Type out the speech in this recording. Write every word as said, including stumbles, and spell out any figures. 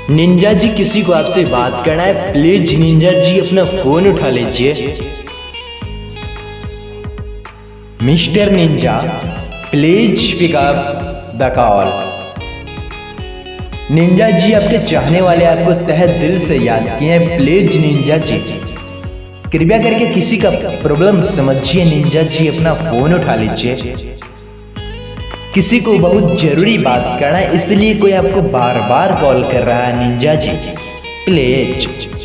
Ninja जी किसी को आपसे बात करना है, प्लीज निंजा जी अपना फोन उठा लीजिए। Mister Ninja please pick up the call. Ninja ji आपके चाहने वाले आपको तहे दिल से याद किए हैं, प्लीज निंजा जी कृपया करके किसी का प्रॉब्लम समझिए। निंजा जी अपना फोन उठा लीजिए, किसी को बहुत जरूरी बात करना है, इसलिए कोई आपको बार बार कॉल कर रहा है। Ninja ji please.